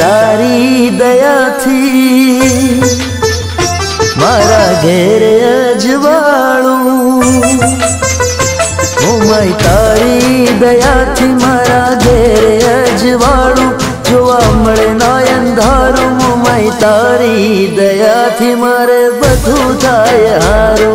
तारी दया थी मारा घेर अजवाळू। मुमाई तारी दया थी मारा घेर अजवाळू। जोवा मळे ना अंधारू मुमाई तारी दया थी मारे बधु थाय हारू।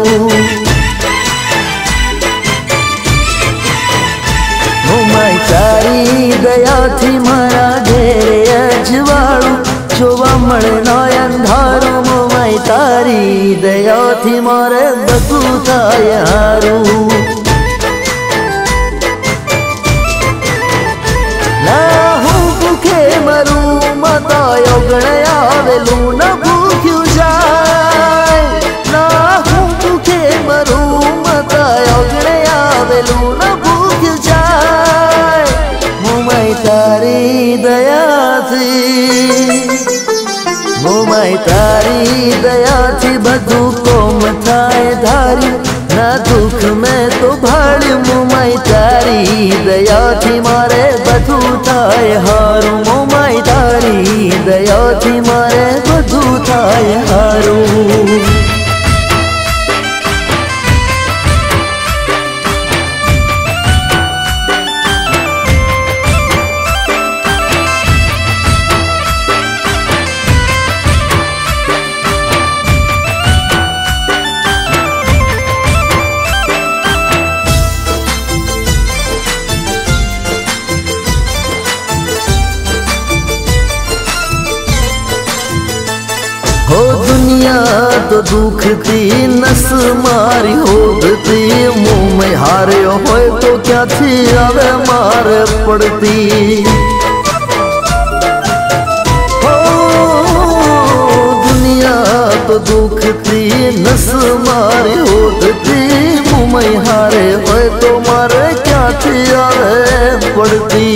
मुमाई तारी दया थी मारा घेर अजवाळू। जोवा मळे ना अंधारू मुमाई तारी दया थी मारे बधु थाय हारू। आवेलू न भूख्यू जाय ना हूँ भूखे मरू मता ओगणे आवेलू न भूख्यू जाय। मुमाई तारी दया थी मुमाई तारी दया थी बधु कोम थाय धारी। ना दुख में तो भाड़ी मुमाई तारी दया थी मारे बधु थाय हारू। मुमाई तारी दया थी मारे बधु थाय हारू। हो दुनिया तो दुख थी नस मारी होती। मुँह में हारे होए तो क्या थी आवे मार पड़ती। हो दुनिया तो दुख थी नस मारी होती। मुँह में हारे होए तो मारे क्या थी आवे पड़ती।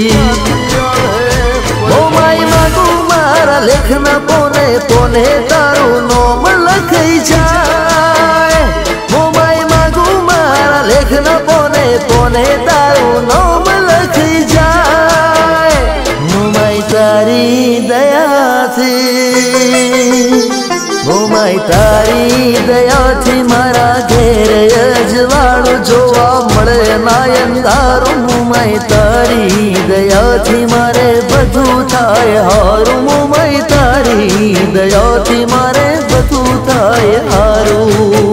ओ माई मागू मारा लेखना पोने पोने तारू नोम लखई जाए। मुमाई मागू मारा लेखना पोने पोने तारू नोम लखई जाए। मुमाई तारी दया थी मुमाई तारी दया थी मारा घेर अजवाळू। जोवा मळे ना अंधारू मुमाई तारी दया थी मारे बधु थाय हारू। मुमाई तारी दया थी मारे बधु थाय हारू।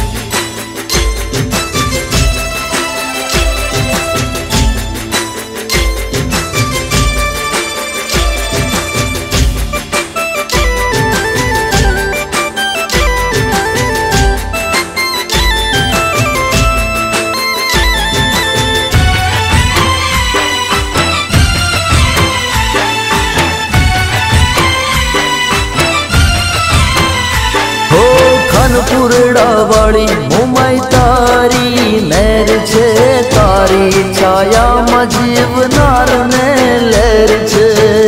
खानपुरड़ा वाली मुमाई तारी लहर छे। तारी छाया में जीवनार ने लहर छे।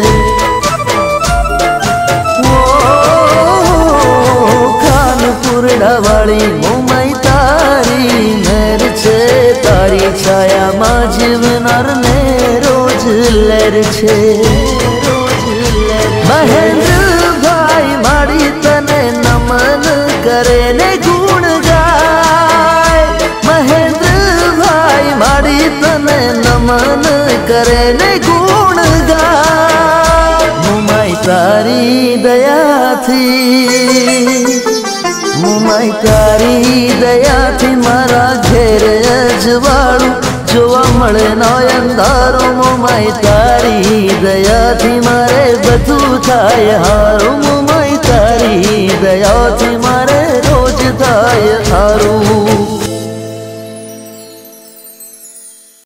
खानपुरड़ा वाली मुमाई तारी लहर छे। तारी छाया में जीवनार ने रोज लहर छे। महेंद्र भाई माड़ी तने नमन करे ने गुण गाय। महेंद्र भाई माड़ी तने नमन करे ने गुण गाय। मुमाई तारी दया थी मुमाई तारी दया थी मारा घेर अजवाळू। जोवा मळे ना अंधारू मुमाई तारी दया थी मारे बधु थाय हारू। मुमाई तारी दया थी मारे रोज थाय हारू।